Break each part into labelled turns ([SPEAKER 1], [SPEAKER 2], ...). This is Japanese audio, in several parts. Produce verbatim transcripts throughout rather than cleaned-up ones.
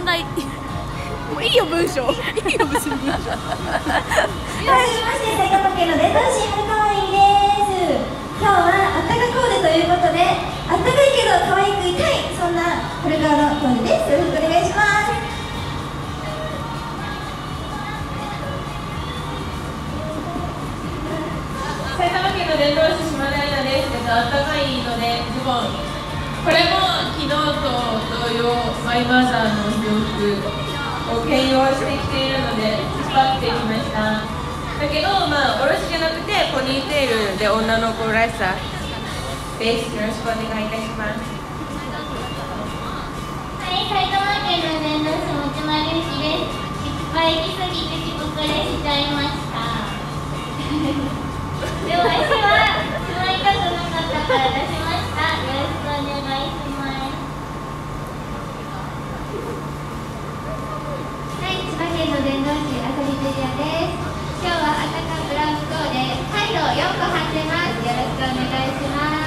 [SPEAKER 1] 問題もういいよ文章いいよ別に文章
[SPEAKER 2] はじめまして埼玉県の伝道師古川いです。今日はあったかコーデということで、あったかいけど可愛くいたい、そんな古川のコーデです。よろしくお願いします。
[SPEAKER 3] 埼玉県の伝道師島田愛菜です。えっと、あったかいのでズボン、これも昨日と同様マイマザーの洋服を兼用してきているので引っ張ってきました。だけど、まあ、おろしじゃなくてポニーテールで女の子らしさです。よろしくお願いいたします。
[SPEAKER 4] はい、埼玉県の伝道師持丸由紀です。失敗行き過ぎて遅刻でしちゃいました。でも足はしまいたくなかったから出しました。よろしくお願いします。
[SPEAKER 2] はい、千葉県の伝道師あさりジュリアです。今日はあったかブラウンコーデ、カイロよんこ貼ってます。よろしくお願いします。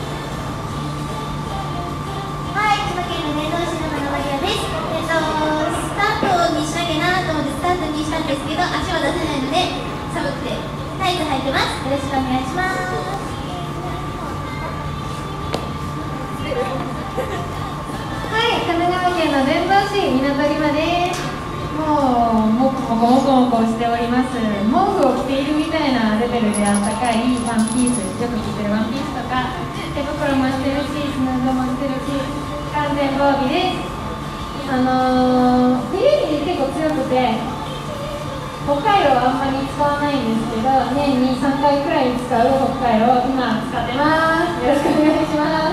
[SPEAKER 2] はい、千葉県の伝道師のママリアです。えっと、スタートにしなきゃなと思ってスタートにしたんですけど、足は出せないので寒くてタイツ履いてます。よろしくお願いします。
[SPEAKER 5] はい、神奈川県の伝道師港里馬です。もうもこもこもこもこしております。毛布を着ているみたいなレベルであったかいワンピース、よく着てるワンピースとか手袋もしてるし、スヌードもしてるし、完全防備です。あのー、冬に結構強くて北海道はあんまり使わないんですけど、年にさんかいくらい使う北海道を今使ってます。よろしくお願いします。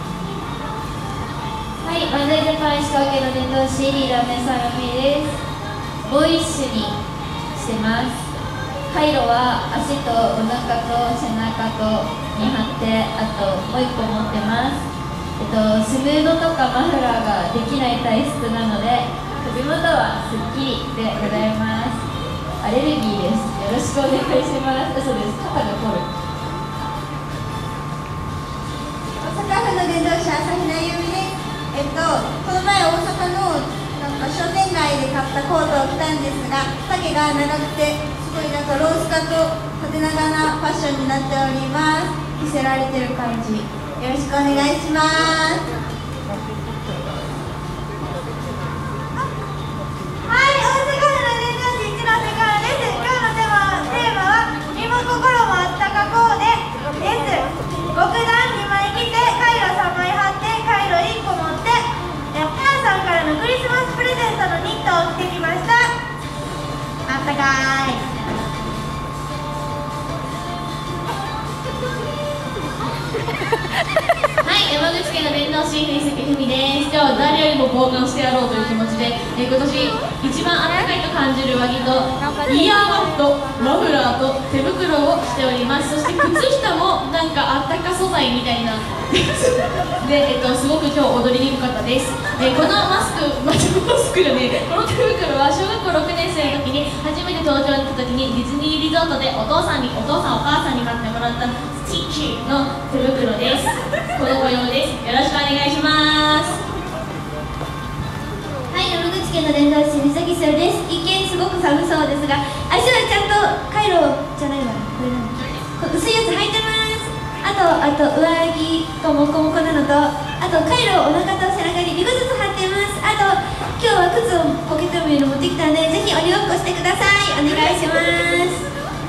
[SPEAKER 2] はい、万歳ジャパン石川県の伝道師リーダーメンサーラミです。ボイッシュにしてます。カイロは足とお腹と背中とに貼って、あともういっこ持ってます。えっと、スヌードとかマフラーができない体質なので首元はすっきりでございます。アレルギーです。よろしくお願いします。嘘です。肩が凝る。大阪府の伝道師朝比奈由美です。えっと、この前大阪のなんか商店街で買ったコートを着たんですが、丈が長くてすごいなんかロースカット縦長なファッションになっております。着せられてる感じ、よろしくお願いします。はい、大阪府の伝道師一ノ瀬からです。今日のテーマテーマは身も心もあったかコーデです。極段にまい着てカイロさんまい貼ってカイロいっこ持って、えお母さんからのクリスマスプレゼントのニットを着てきました。あったかい。
[SPEAKER 3] はい、山口県の伝道師藤崎文です。今日は誰よりも防寒してやろうという気持ちで、え今年一番暖かいと感じる上着とイヤーマット、マフラーと手袋をしております。そして靴下もなんかあったか素材みたいなで、えっと、すごく今日踊りにくかったです。えこのマスク、マスクじゃねえ、この手袋は小学校ろくねん生の時に初めて登場に行った時にディズニーリゾートでお父さんにお父さんお母さんに買ってもらったスティッチの手袋です。この模様です。よろしくお願いします。
[SPEAKER 2] はい、山口県の伝道師水木さんです。一見すごく寒そうですが、足はちゃんとカイロじゃないわ、これなん薄いやつ履いてます。あと、あと上着がモコモコなのと、あとカイロをお腹と背中ににこずつ貼ってます。あと今日は靴をポケットに持ってきたんで、ぜひ鬼ごっこしてください。お願いします。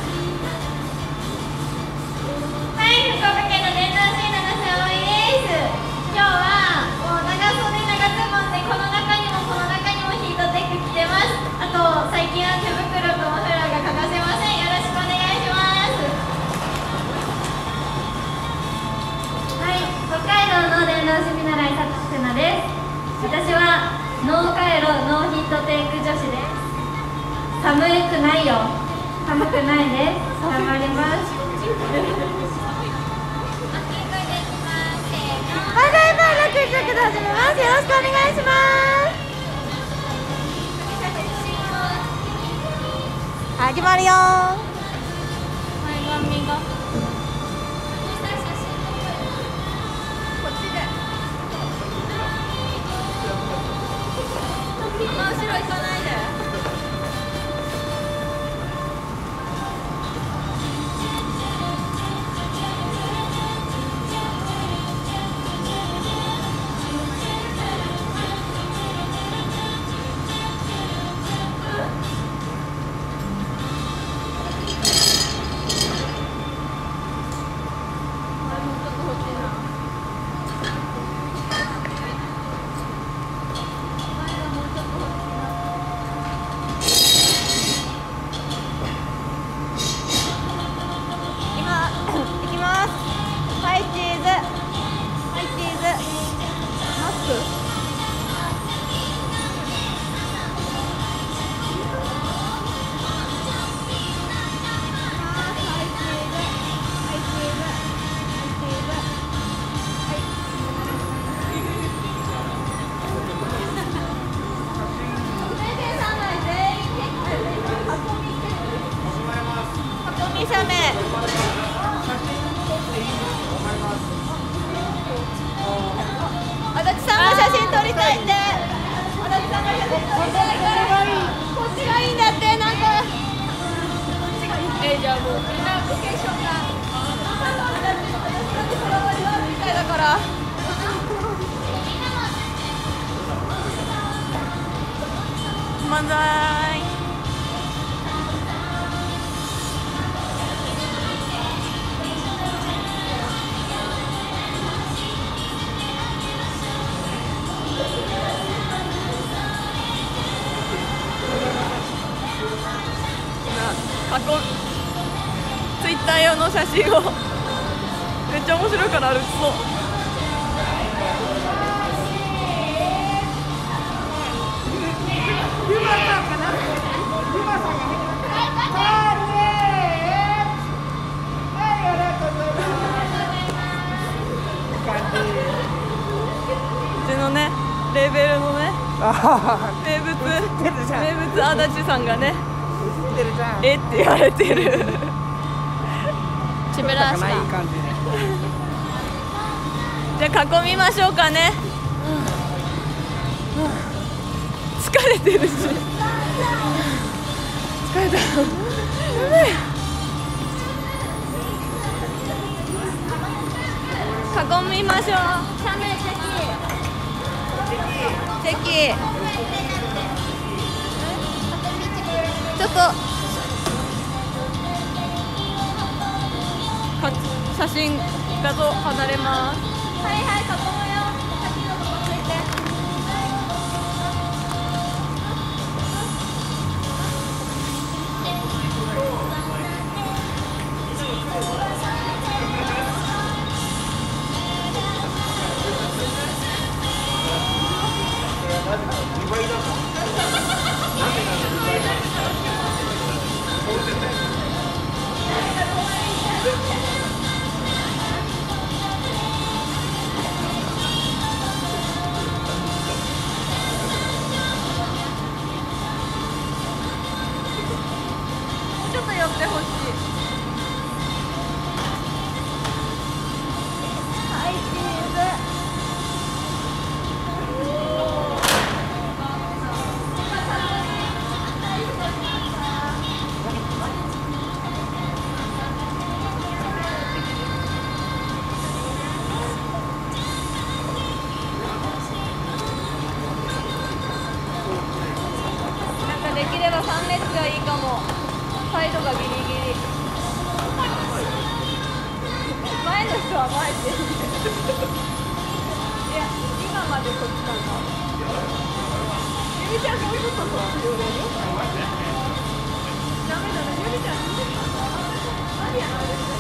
[SPEAKER 4] はい、福岡県の伝道師七瀬葵です。今日はもう長袖長ズボンで、この中にもこの中にもヒートテック着てます。あと最近は手袋とマフラーが欠かせません。よろしくお願いします。
[SPEAKER 2] はい、北海道の伝道師見習いさつなです。私はノーカイロノーヒートテック女子です。寒くないよ。寒くないです。頑張ります。バイバイバイラッキーチャックで始めます。よろしくお願いします。始まるよー。
[SPEAKER 1] りたいって。足立さんが写真撮りたいから。こっちがいいんだって、なんか。え、じゃあもうみんなロケーションが。足立のこだわりはみたいだから。漫才。過去ツイッター用の写真をめっちゃ面白いから歩きそう。ユマさんかな。ユマさんがね。うちのねレーベルのね名物名物足立さんがね。えって言われてる。ちぶらした。じゃあ囲みましょうかね。疲れてるし。疲れた。囲みましょう。チェキ。ちょっと写真画像離れます。はいはい、囲むよ。先のとこついて。ちょっと寄ってほしい。はい、チーズ。なんかできればさん列がいいかも。サイドがギリギリ。前の人は前って。いや、今までこっちなんだ。ゆみちゃんが追い越すとこは寄れる？ダメだね、ゆみちゃん見てた。何やられてる？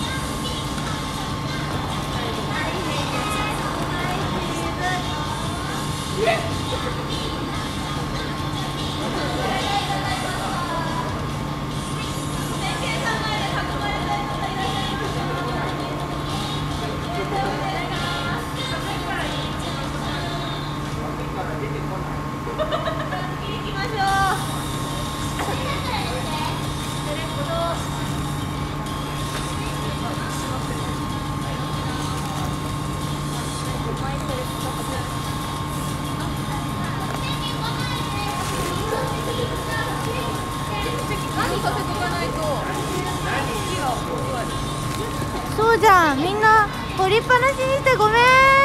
[SPEAKER 6] そうじゃん、みんな掘りっぱなしにしてごめん。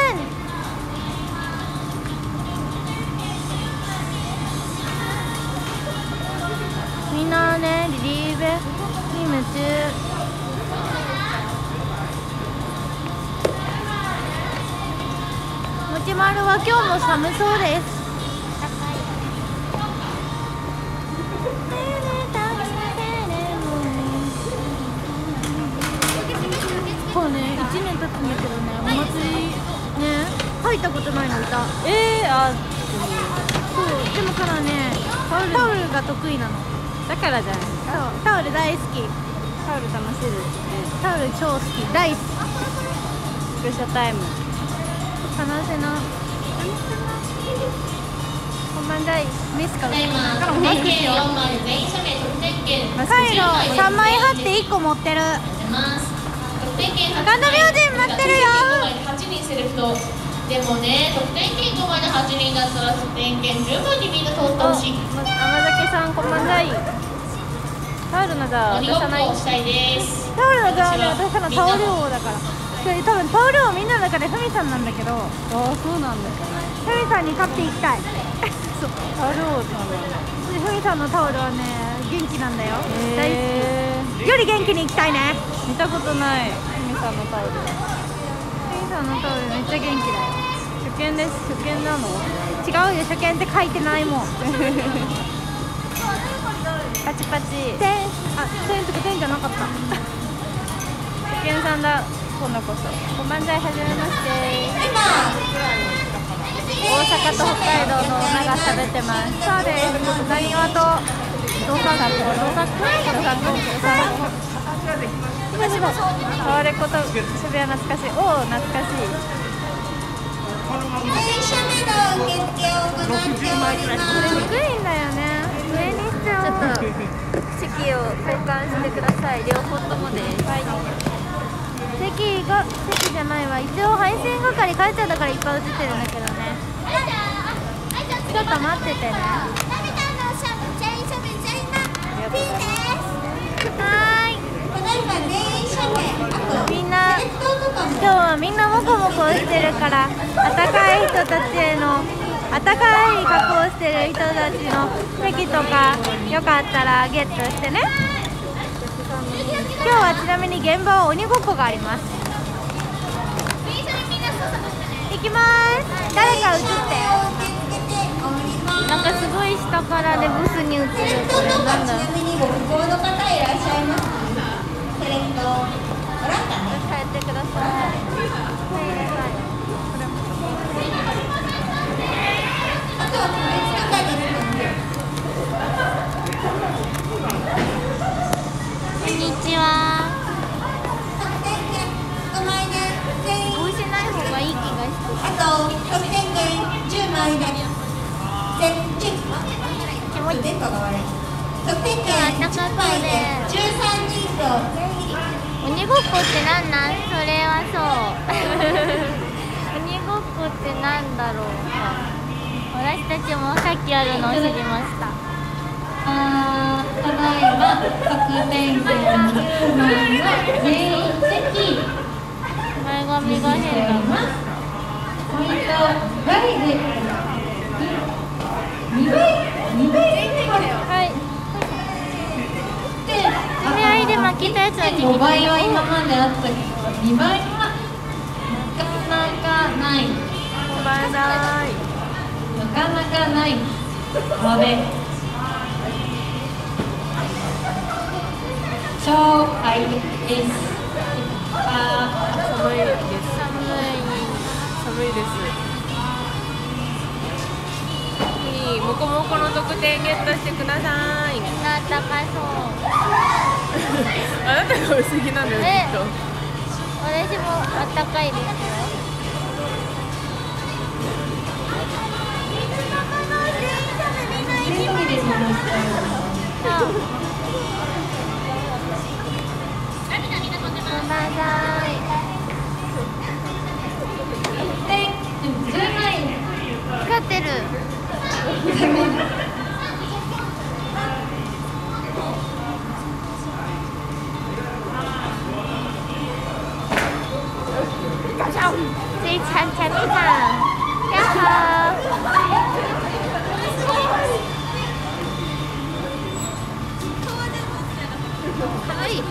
[SPEAKER 6] みんなね、リリーベに夢中。もちまるは今日も寒そうです。こうね、いちねん経つんだけどね、お祭りね、入ったことないの歌。
[SPEAKER 1] えー、あ、
[SPEAKER 6] そう、でもからね、タオル、タオルが得意なの。
[SPEAKER 1] だからじゃないですか。
[SPEAKER 6] そう、タオル大好き。
[SPEAKER 1] タオル楽しいですね。
[SPEAKER 6] タオル超好き、大好き。
[SPEAKER 1] スクショタイム。
[SPEAKER 6] 話せな。本番大メスか。
[SPEAKER 3] ただいま得点券よんまい全員署名得点券
[SPEAKER 6] カイロさんまい貼っていっこ持ってる。
[SPEAKER 3] 得点券
[SPEAKER 6] 神田明神待ってるよ。
[SPEAKER 3] はちにんセレクトでもね、得点券ごまいではちに点検十分にみんな通ってほしい。
[SPEAKER 6] 甘酒さんこんばんざい。タオルの座
[SPEAKER 3] 鬼ごっこをしたいです。
[SPEAKER 6] タオルの座はね、私のタオル王だから。多分タオル王みんなの中でふみさんなんだけど。ああ、そうなんだ。ふみさんに勝っていきたい。そう、タオル王さんだ。ふみさんのタオルはね、元気なんだよ。大好き。より元気にいきたいね。見たことない。ふみさんのタオル。ふみさんのタオルめっちゃ元気だよ。初見です。初見なの？違うよ、初見って書いてないもん。パチパチ。点、あ、点とか点じゃなかった。初見さんだ。今度こそ。こんばんざい、はじめまして。大阪と北海道の女が食べてます。そうです。なにわと。どさく。どさく。どさく。どさく。今でも。タワレコと渋谷懐かしい。おお、懐かしい。
[SPEAKER 4] 電車目の受付を行っております。
[SPEAKER 6] これ低いんだよね。上にしちゃおう。ちょっと席を交換してください。両方ともです。はい。席が席じゃないわ。一応配信係帰っちゃったからいっぱい映ってるんだけどね。ちょっと待っててね。はい。みんな今日はみんなモコモコしてるから、あたかい人たちへのあたかい格好してる人たちの席とかよかったらゲットしてね。今日はちなみに現場は鬼ごっこがあります。行きます。誰か映って。なんかすごい下からでブスに映る。これなんだ。
[SPEAKER 4] ちなみにご不幸の方いらっしゃいます。それとオランダね。
[SPEAKER 6] 帰ってください。
[SPEAKER 4] あとは個別とかです
[SPEAKER 6] こんにちは。
[SPEAKER 4] ごまいで
[SPEAKER 6] 帽子ない方がいい気がして。
[SPEAKER 4] あと得点券じゅうまいで全じゅう
[SPEAKER 6] 気持ち
[SPEAKER 4] 電波が悪い。得点券じゅうまいでじゅうさんにんと
[SPEAKER 6] 鬼ごっこってなんなん？それはそう鬼ごっこってなんだろうか。私たちもさっきあるのを知りました。
[SPEAKER 5] あー、ただいま得点券じゅうまいの全員席
[SPEAKER 6] 前髪が変だな。
[SPEAKER 5] ポイント倍でにばいにばい
[SPEAKER 6] はい。攻め合いで負けたやつは
[SPEAKER 5] ごばいは今まであったけどにばいはなかなかない。
[SPEAKER 6] ごめんなさい。
[SPEAKER 5] なかなかないので超快適です。あ
[SPEAKER 1] 寒いです。寒い。寒いです。いい、モコモコの特典ゲットしてください。
[SPEAKER 6] あったかそう。
[SPEAKER 1] あなたが薄着なんだよ、
[SPEAKER 6] え
[SPEAKER 1] きっと。
[SPEAKER 6] 私もあったかいですよ。
[SPEAKER 5] ー、元気で過ごしたい。
[SPEAKER 6] ごめんなさい。
[SPEAKER 5] で、じゅうまい
[SPEAKER 6] 光ってる。スイちゃん、チャミさん。やっほー。かわいい。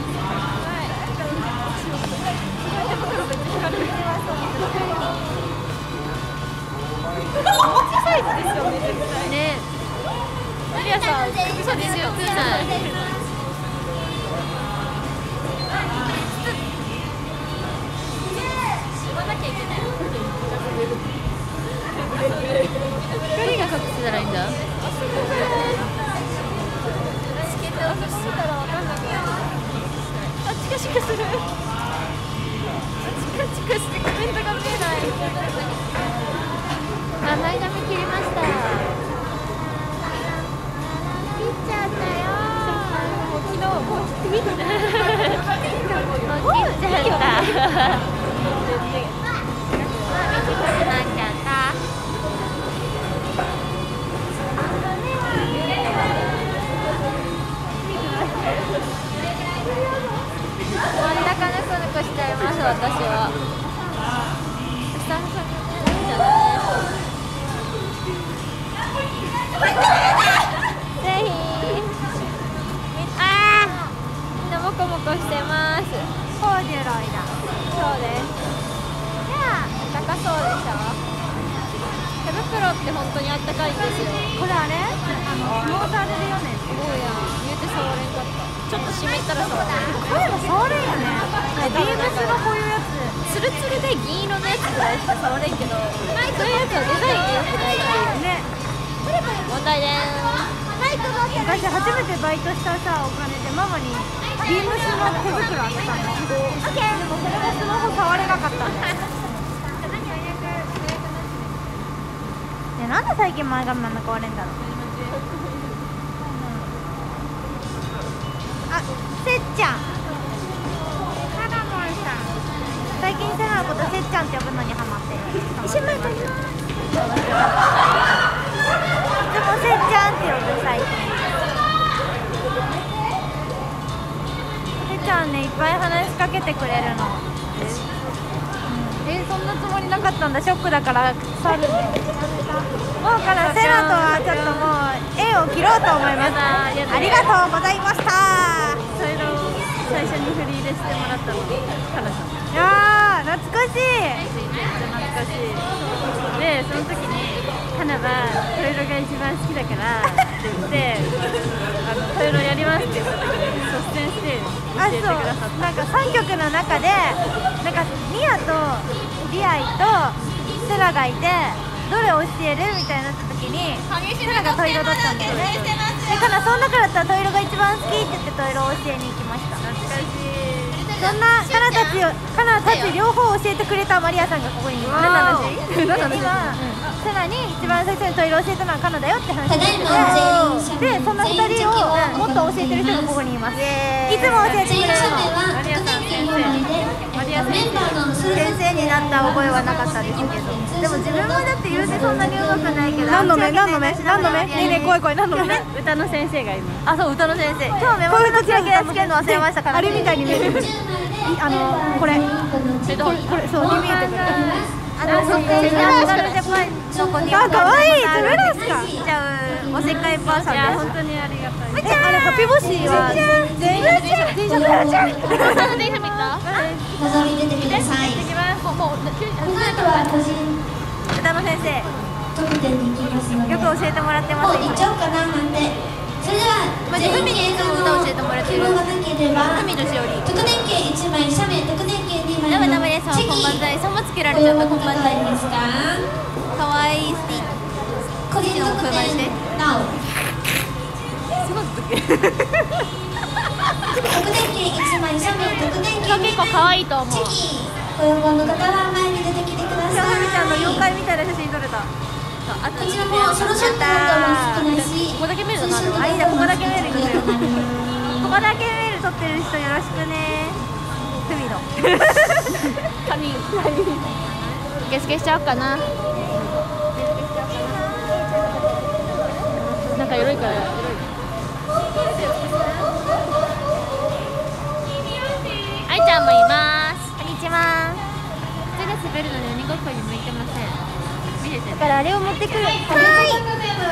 [SPEAKER 6] 小さいですよね、絶対ね。マリアさん、そうですよ、くさい。言わなきゃいけない。誰が隠してたらいいんだ。チケットを見たらわかんなくなる。あ、チカチカする。チカチカしてコメントが見えない。あ、前髪切りました。切っちゃったよ。もう昨日もう切ってみた。もう切っちゃった。あ、短くなっちゃった。
[SPEAKER 4] ぜひ。ああ、みんなモコモコしてます。
[SPEAKER 6] コーデュロイだ。
[SPEAKER 4] そうです。高そうでしょ。手袋って本当にあったかいんですよ。
[SPEAKER 6] これあれ？あの相撲されるよね。
[SPEAKER 4] すごいやん。言うて触れんかった。ちょっと湿ったら触れる。
[SPEAKER 6] こういうの触れんよね。ビームスのこういうやつ。
[SPEAKER 4] ツルツルで銀色のやつぐらいしか触れんけど、そういうやつはデザインでよくない
[SPEAKER 6] ね。
[SPEAKER 4] 問題でーす。
[SPEAKER 6] 私初めてバイトしたさお金でママにビームスの手袋あげたの。でもそれがスマホ触れなかったんだよ。ね、なんで最近前髪真ん中割れんだろう。あ、せっちゃん。カナモンさん。最近セナのことせっちゃんって呼ぶのにハマってる。一緒に撮ります。でもせっちゃんって呼ぶ最近。せっちゃんね、いっぱい話しかけてくれるの。え、そんなつもりなかったんだ。ショックだから去るね。もうからセラとはちょっともう縁を切ろうと思います。ありがとうございました。
[SPEAKER 1] それを最初に振り入れしてもらったのがカナさん。
[SPEAKER 6] いやー、懐かしい。
[SPEAKER 1] めっちゃ懐かしい。で、その時にカナはトイロが一番好きだからって言ってあのトイロやりますって言った時に率先して教えてくださった。
[SPEAKER 6] なんかさんきょくの中でなんかミヤとリアイとセラがいてどれ教えるみたいになった時にセラがトイロだったんだよね。でカナその中だったらトイロが一番好きって言ってトイロを教えに行きました。
[SPEAKER 1] 懐かしい。
[SPEAKER 6] そんなカナたちをカナたち両方教えてくれたマリアさんがここにいる。何の話？今セラに一番最初にトイレ教えたのはカナだよって話をしてて、でそんなふたりをもっと教えてる人がここにいます。いつも教えてくれるの。
[SPEAKER 1] マリアさん先生。マリア先生。
[SPEAKER 6] 先生になった覚えはなかったですけど、でも自分もだって言うてそんなに上手くないけど。何の目？何の目？何の目？ねえねえ怖い怖い何の目？
[SPEAKER 1] 歌の先生がいます。
[SPEAKER 6] あ、そう歌の先生。今日目元のキラキラつけるの忘れましたから。あれみたいに見える。あのこれ。これそう見えてくる。あのそってジャパンの子にあ、可愛い。それですか。ちゃうおせっかいばあさんです。
[SPEAKER 1] 本当にありがたい。
[SPEAKER 6] え、あれハピボシは全員電車電車電車電車見た？
[SPEAKER 2] 覗み出てください。
[SPEAKER 1] 行きます。もう
[SPEAKER 2] この後は個人
[SPEAKER 6] 歌の先生。
[SPEAKER 2] 特典に行きますので。
[SPEAKER 6] よく教えてもらってます。
[SPEAKER 2] もう行っちゃおうかななんて。それでは全員にいつも歌教えてもらってる。希望がなければ特典券いちまい、写メ特典券にまいのチェキ
[SPEAKER 6] さんもつけられ
[SPEAKER 2] ご用
[SPEAKER 6] ちゃった。
[SPEAKER 2] 意いただいですか？
[SPEAKER 6] かわいい。
[SPEAKER 2] 個人特典なお特典券いちまい、写メ特典券
[SPEAKER 1] 結構可愛いと思う。
[SPEAKER 2] チェキご要望の方は前に出てきてください。
[SPEAKER 6] ふみちゃんの妖怪みたいな写真撮れた。
[SPEAKER 2] こちらもソロショットなんかも少ないし、
[SPEAKER 1] ここだけ見るのなる。
[SPEAKER 6] あ、いいだ、ここだけ見える。ここだけ見える撮ってる人よろしくね。ふみの。
[SPEAKER 1] カニ。受付しちゃおうかな。なんか緩いから。あいちゃんもいます。
[SPEAKER 6] こんにちは。
[SPEAKER 1] 手が滑るので鬼ごっこに向いてません。見れて
[SPEAKER 6] だからあれを持ってくる。はい。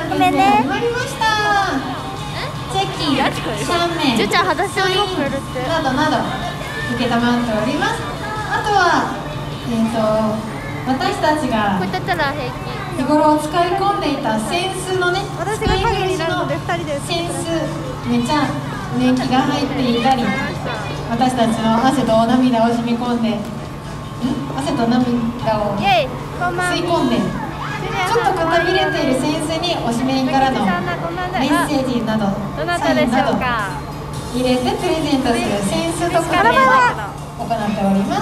[SPEAKER 6] ごめんね。
[SPEAKER 2] 決まりました。チェキ、シャンメン、
[SPEAKER 1] じゅちゃん裸足鬼ごっこやるって。
[SPEAKER 2] などなど受けたまっております。あとはえっと私たちが
[SPEAKER 1] こういったら平気。
[SPEAKER 2] 日頃使い込んでいた扇子のね、
[SPEAKER 6] 私が影になるのでふたりで
[SPEAKER 2] 扇子めちゃ年季が入っていたり、私たちの汗と涙を染み込んで、ん汗と涙を
[SPEAKER 6] イエイ、こんばんは。
[SPEAKER 2] 吸い込んで、ちょっとくたびれている扇子におしめからのメッセージなど
[SPEAKER 1] どなたでしょうか。
[SPEAKER 2] 入れてプレゼントする扇子特典を行っております。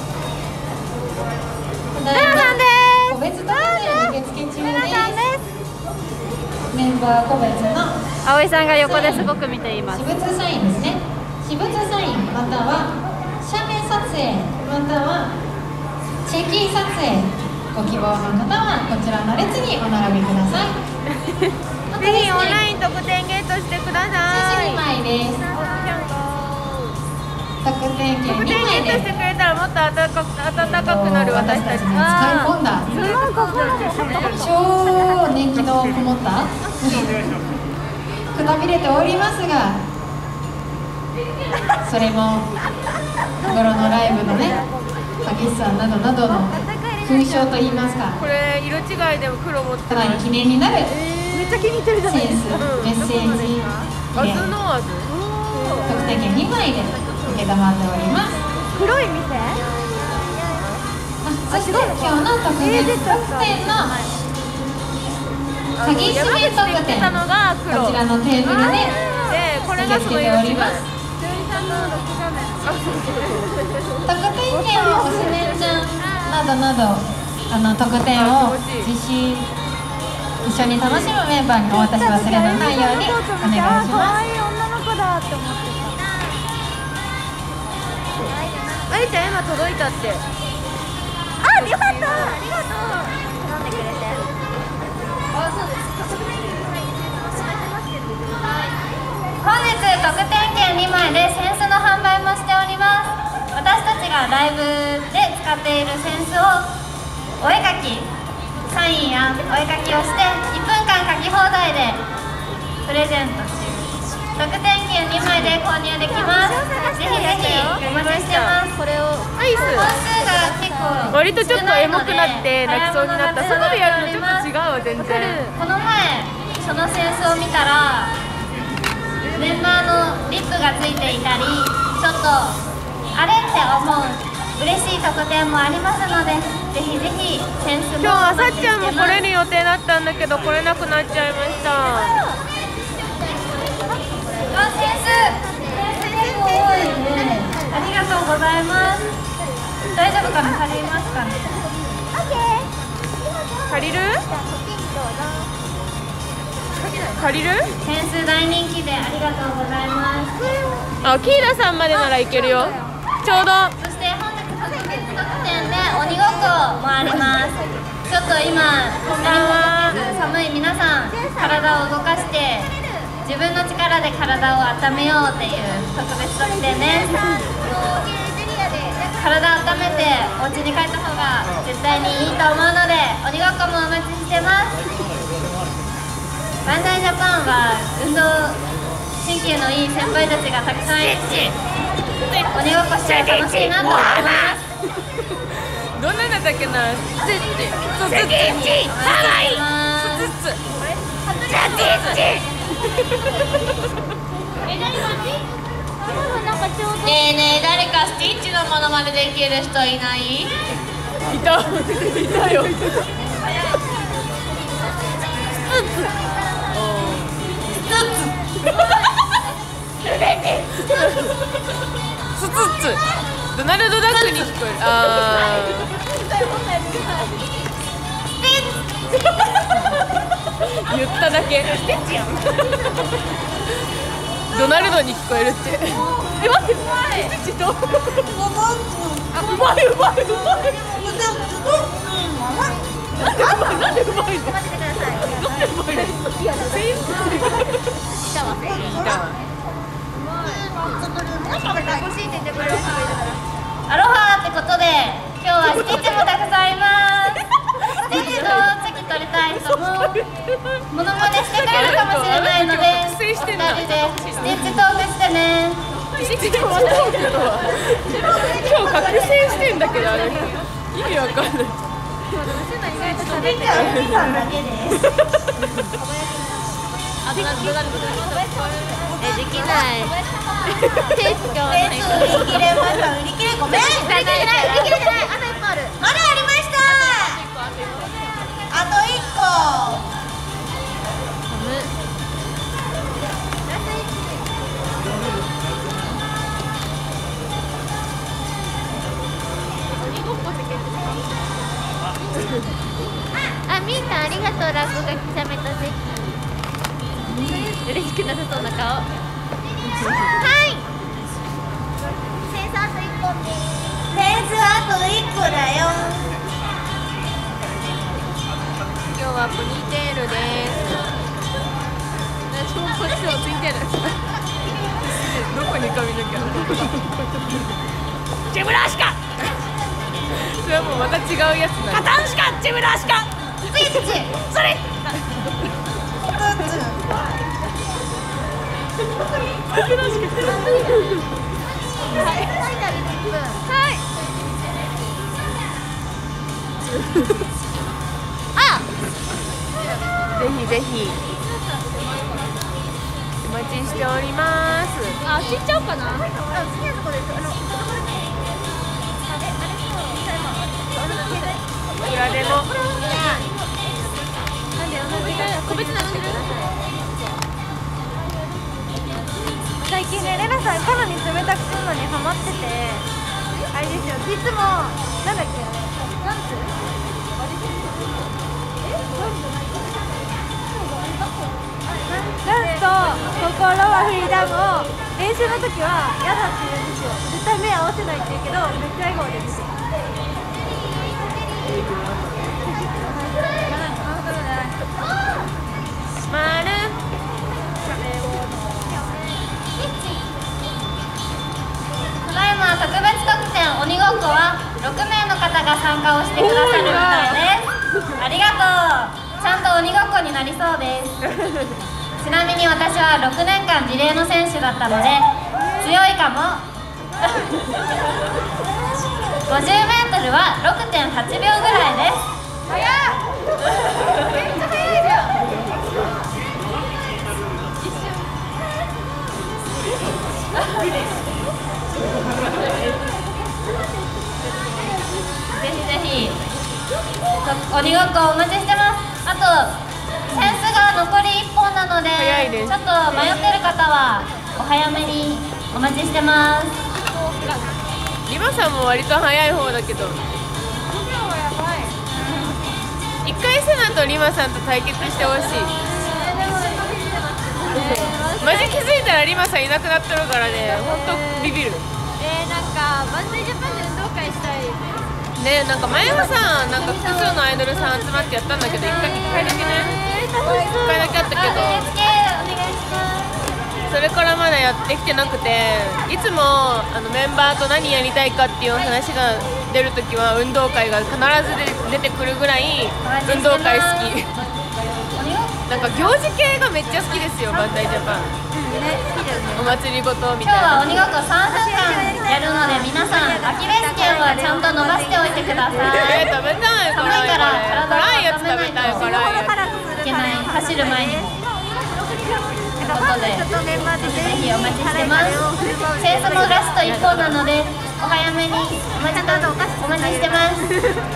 [SPEAKER 6] ルナさんです。
[SPEAKER 2] 個別特典受付中です。メンバー個別の
[SPEAKER 1] 葵さんが横ですごく見ています。
[SPEAKER 2] 私物サインですね。私物サインまたは写メ撮影またはチェキ撮影ご希望の方はこちらの列にお並びください。
[SPEAKER 6] ぜひオンライン特典ゲットしてください。
[SPEAKER 2] にまいです。特典券
[SPEAKER 6] 特典
[SPEAKER 2] にまい
[SPEAKER 6] ゲットして
[SPEAKER 2] です。
[SPEAKER 6] くれたらもっと暖かく暖かくなる私たち。
[SPEAKER 2] 私たちの使い込んだ
[SPEAKER 6] すごい心が
[SPEAKER 2] 超人気の
[SPEAKER 5] こもったくたびれておりますが、それも日頃のライブのね激しさなどなどの勲章といいますか、
[SPEAKER 7] これ色違いでも黒持って
[SPEAKER 5] かなり記念になる
[SPEAKER 6] めっちゃ気に入ってるじゃない
[SPEAKER 5] センス、
[SPEAKER 6] ですか。
[SPEAKER 5] メッセージ入
[SPEAKER 7] ア
[SPEAKER 5] れ
[SPEAKER 7] ズノアズ
[SPEAKER 5] 特典券にまいで受けたまっております。
[SPEAKER 6] 黒い店？
[SPEAKER 5] あ、そして今日の特別特典の鍵閉め特典、
[SPEAKER 7] たのが黒
[SPEAKER 5] こちらのテーブルで
[SPEAKER 7] でこれがその色違い。
[SPEAKER 5] 特典券をおしめちゃんなどなどあの特典を実施一緒に楽しむメンバーにお渡し忘れのないようにお願いします。
[SPEAKER 6] 可愛い女の子だって思って
[SPEAKER 7] あゆちゃん今届いたって。
[SPEAKER 6] た。あ、よかった。ありがとう。飲んでくれて。
[SPEAKER 4] 本日特典券にまいでセンスの販売もしております。私たちがライブで使っているセンスをお絵描き、サインやお絵描きをしていっぷんかん描き放題でプレゼント中。特典券にまいで購入できます。ぜひぜひお待ちしてます。これを
[SPEAKER 7] アイス
[SPEAKER 4] 本数が結構
[SPEAKER 7] 割とちょっとエモくなって泣きそうになった。外でやるのちょっと違うわ全然。
[SPEAKER 4] この前そのセンスを見たらメンバーのリップがついていたり、ちょっとあれって思う嬉しい特典もありますので、ぜひぜひセンスも
[SPEAKER 7] 今日は
[SPEAKER 4] お待ちして
[SPEAKER 7] さっちゃんも
[SPEAKER 4] ます。
[SPEAKER 7] 来れる予定だったんだけど来れなくなっちゃいました。
[SPEAKER 4] あ、センス結構多いね。ありがとうございます。大丈夫かな、借りますかね。
[SPEAKER 7] 借りる？借りる？
[SPEAKER 4] センス大人気でありがとうございます。
[SPEAKER 7] あ、キーラさんまでならいけるよ。ちょうど。
[SPEAKER 4] そして本日特別特典で鬼ごっこもあります。ちょっと今何もできず寒い皆さん、体を動かして自分の力で体を温めようっていう特別特典です。体温めてお家に帰った方が絶対にいいと思うので、鬼ごっこもお待ちしてます。バンダイジャパンは運動神経のいい先輩たちがたくさんいるし、鬼ごっこして楽しいなと思います。
[SPEAKER 7] どんなんだったっけな。ステッチ。ステッチ。ハワイ。スツッツ。ステッチ。
[SPEAKER 3] ねえねえ、誰かスティッチのモノマネできる人いない？
[SPEAKER 7] いた。いたよ。スツッツ。ドナルドダックに聞こえる。あー言っただけ。ドナルドに聞こえるって。え、待って、ステッチと。あ、うまいうまいうまい。なんでうまいの？なんでうまいの？なんでうまいの？いや、全員。いたわ。いたわ。
[SPEAKER 4] アロハってことで今日はスティッチもたくさんいます。スティッチの次取りたい人もモノマネしてくれるかもしれないので、ふたりでスティッチトークしてね。
[SPEAKER 7] スティッチトークとは今日覚醒してんだけど、あれ意味わかんない。
[SPEAKER 4] 喋ってはふみさんだけです。
[SPEAKER 3] え、できない。手使わない。
[SPEAKER 4] 売り切れました。売り切れごめん。売り切れない。売り切れてない。あと一個ある。まだありました。あと一個。
[SPEAKER 3] あ、みんなありがとう。ラッコが刻めたぜ。嬉しくなさそうな顔。
[SPEAKER 4] はい。センスあと一本です。センスあと一個だよ。
[SPEAKER 7] 今日はポニーテールです。超こっちをついてる。どこに髪の毛あるの？ジェブラシカ。それはもうまた違うやつなの。カタンシカ、ジェブラシカ。
[SPEAKER 4] スイッチ。
[SPEAKER 7] それ。 ぜひぜひお待ちしております。
[SPEAKER 6] あ、切っちゃおうかな。
[SPEAKER 7] いくらでも。
[SPEAKER 6] 個別並んでる。最近ね、レナさんカロに冷たくするのにハマってて、あれですよ、いつもなんだっけ、なんつダンスと心はフリーダムを練習の時は嫌だって言うんですよ。絶対目合わせないって言うけど、めっちゃ笑顔で見て
[SPEAKER 7] まる
[SPEAKER 4] ただいま特別特典鬼ごっこはろくめいの方が参加をしてくださるみたいです。ありがとう。ちゃんと鬼ごっこになりそうです。ちなみに私はろくねんかんリレーの選手だったので強いかも。ごじゅうメートルは ろくてんはちびょうぐらいです。早っ。めっちゃ速いじゃん。ぜひぜひ鬼ごっこお待ちしてます。あとセンスが残りいっぽんなので、ちょっと迷ってる方はお早めにお待ちしてます。
[SPEAKER 7] リマさんも割と早い方だけど、一回セナとリマさんと対決してほしい。マジ気づいたらリマさんいなくなってるからね、ほんとビビる。
[SPEAKER 6] えー、なんかバンザイジャパンで運動会したい
[SPEAKER 7] ね、なんか前はさ、なんか複数のアイドルさん集まってやったんだけど、一回一回だけね、一回だけあったけど、それからまだやってきてなくて、いつもあのメンバーと何やりたいかっていう話が出るときは運動会が必ず出てくるぐらい運動会好き。なんか行事系がめっちゃ好きですよ、バンダイジャパン。お祭りごとみたいな。
[SPEAKER 4] 今日は鬼ごっこさんぷんかんやるので、皆さんアキレス腱はちゃんと伸ばしておいてください。
[SPEAKER 7] えー、食べたい。
[SPEAKER 4] 寒いから体
[SPEAKER 7] 辛いやつ
[SPEAKER 4] を温めないと
[SPEAKER 7] 食べたい。辛いやつ
[SPEAKER 4] いけない。走る前にも。ということで、ぜひお待ちしてます。センスもラストいっぽんなので、お早めにお待ちお待ちしてます。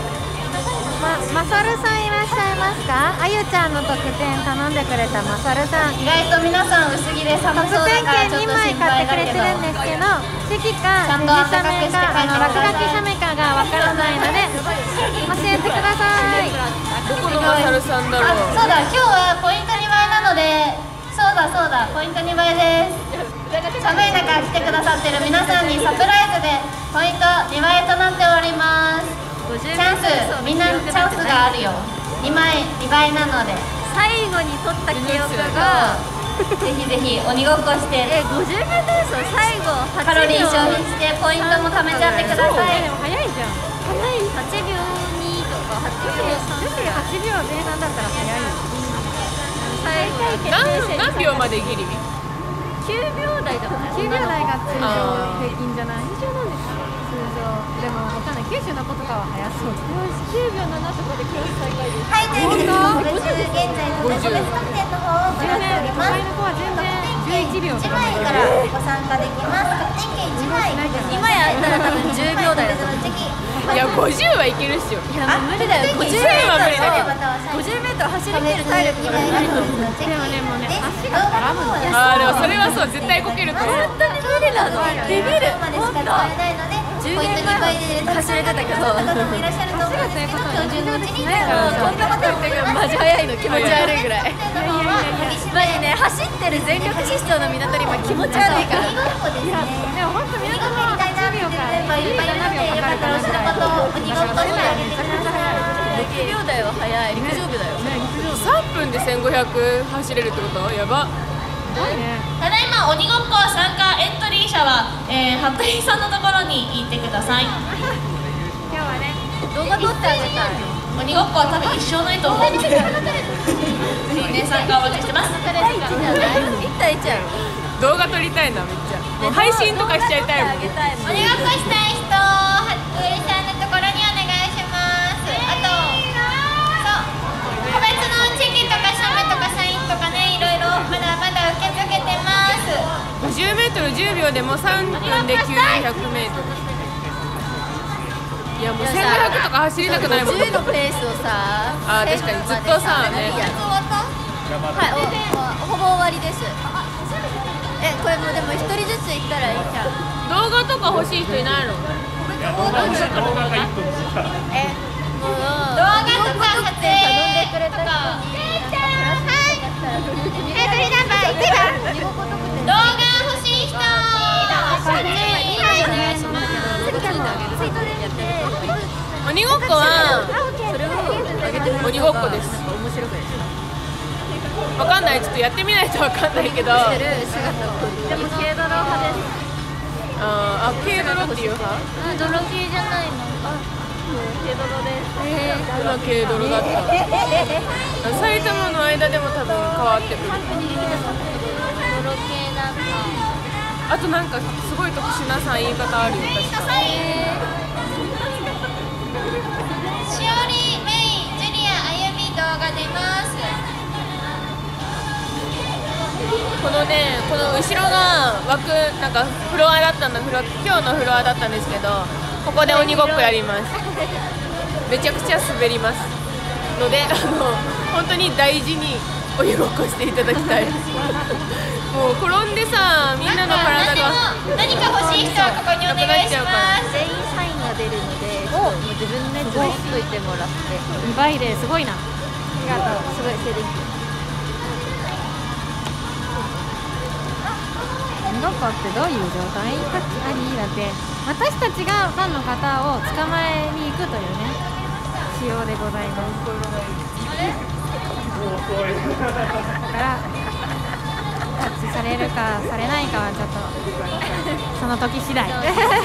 [SPEAKER 6] ま、まさるさんいらっしゃいますか？あゆちゃんの特典頼んでくれたまさるさん。
[SPEAKER 4] 意外と皆さん薄着で寒そうだからちょっと心配だけど、
[SPEAKER 6] 特典券にまい買ってくれてるんですけど、席かデジ写メかあの落書き写メかがわからないので教えてください。
[SPEAKER 7] どこのまさるさんだろう。
[SPEAKER 4] あ、そうだ、今日はポイントにばいなので、そうだそうだ、ポイントにばいです。寒い中来てくださってる皆さんにサプライズでポイントにばいとなっております。チャンス、みんなチャンスがあるよ。にまい、にばいなので
[SPEAKER 6] 最後に取った記憶が
[SPEAKER 4] ぜひぜひ鬼ごっこして、
[SPEAKER 6] え、ごじゅうメートル走最後
[SPEAKER 4] カロリー消費してポイントも貯めちゃってください。
[SPEAKER 6] でも早いじゃん。早い。はちびょうにとかはちびょうさんとかはちびょうぜん半だったら早いよ。最下位決定戦
[SPEAKER 7] 何何秒までギリ？
[SPEAKER 6] きゅうびょうだいだもんね。きゅうびょうだいが通常平均じゃない？通常なんですか？通常。でもわかんない。九州の子とかは早そう。よし、きゅうびょうななとかで教室再開です。
[SPEAKER 4] はい、というわけで特別現在特別特典の方を行っております。
[SPEAKER 6] 前の子は全然じゅういちびょう
[SPEAKER 4] いちまいからご参加できます。特典券いちまい、今やったら多分じゅうびょうだいだと思う。
[SPEAKER 7] いや、ごじゅうはいけるっしょ。
[SPEAKER 6] いや、無理だよ。ごじゅうメートルごじゅうメートル走り切る体力がないと思う。でもね、もうね、足が絡むんだよ。
[SPEAKER 7] ああ、でもそれはそう、絶対こけると思う。
[SPEAKER 6] 本当に無理なの。ビビる。
[SPEAKER 4] までしか使えないので、ポイントにばいで走れてたけど、方もいらっしゃると思うんですけど、標準のうちに
[SPEAKER 6] こんなこと言ってるけどマジ速いの気持ち悪いぐらい。マジね、走ってる全力疾走の港に今気持ち悪いから。いや、でも本当港のはちびょうからじゅうななびょうかかるからぐらい。
[SPEAKER 4] 鬼ごっこしてあげてください。
[SPEAKER 6] いちびょうだいは速い。陸上部だよ。
[SPEAKER 7] さんぷんでせんごひゃく走れるってこと？やば。
[SPEAKER 3] ただいま鬼ごっこ参加エントリー者は、えー、服部さんのところに行ってください。
[SPEAKER 6] 今日はね、
[SPEAKER 1] 動画撮ってあげたい。
[SPEAKER 3] 鬼ごっこは多分一生ないと思うんで、ぜひね参加お待ちしてます。
[SPEAKER 1] いち対いちやろ。
[SPEAKER 7] 動画撮りたいなめっちゃ。もう配信とかしちゃいたいもん。
[SPEAKER 4] 鬼ごっこしたい人、はっくりさんのところにお願いします。あと、そう個別のチェキとか写メとかサインとかね、いろいろまだまだ受け付けてます。
[SPEAKER 7] ごじゅうメートルじゅうびょうでもさんぷんできゅうひゃくメートル。いやもうせんごひゃくとか走りたくないもん。
[SPEAKER 1] じゅうのペースをさ、
[SPEAKER 7] あー確かにずっとさね。
[SPEAKER 1] はい、おほぼ終わりです。え、これもうでも一人ずつ行ったらいいじゃん。
[SPEAKER 7] 動画とか欲しい人いないの？
[SPEAKER 1] え、もう動画とか撮影とか。
[SPEAKER 4] 動画欲しい人、撮影お願いします。
[SPEAKER 7] 鬼ごっこは鬼ごっこです。わかんない、ちょっとやってみないとわかんないけど。でも軽泥派です。あーあ、軽泥っていう派？
[SPEAKER 1] あ、泥系じゃないの。あ、軽泥です。えー、
[SPEAKER 7] 今軽泥だった。埼玉の間でも多分変わってくる。
[SPEAKER 1] 泥系なんか。
[SPEAKER 7] あとなんかすごい特殊なさ言い方あるよ確か。
[SPEAKER 4] しおり、メイ、ジュリア、あゆみ動画出ます。
[SPEAKER 7] このね、この後ろが枠なんかフロアだったの、フロ今日のフロアだったんですけど、ここで鬼ごっこやります。めちゃくちゃ滑りますので、あの本当に大事に鬼ごっこしていただきたい。もう転んでさ、みんなの体が
[SPEAKER 4] 何か欲しい人はここにお願いします。
[SPEAKER 1] 全員サインが出るので、もう自分のやつをしといてもらって。
[SPEAKER 6] にばいですごいな。あ
[SPEAKER 1] りがとう。すごい静電気。
[SPEAKER 6] 鬼ごっこってどういう状態？ありだって私たちがファンの方を捕まえに行くというね仕様でございます。だからタッチされるかされないかはちょっとその時次第。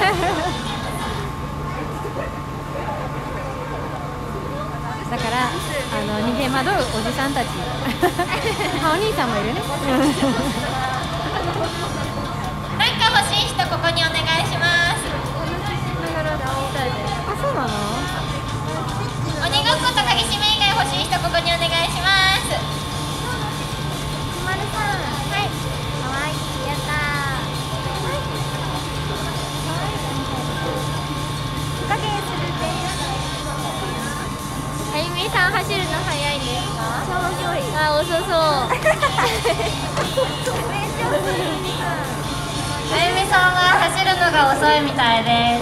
[SPEAKER 6] だからあの逃げ惑うおじさんたちあ、お兄さんもいるね。
[SPEAKER 4] なんか欲しい人ここにお願いします。
[SPEAKER 6] あ、そうなの？
[SPEAKER 4] 鬼ごっこと鍵閉め以外欲しい人ここにお願いします。
[SPEAKER 1] まるさん、はい、かわいい、やったー。加減するで。あゆみさん走るの早いんですか？超遅い。あ、遅そう。
[SPEAKER 4] あゆみさんは走るのが遅いみたいです。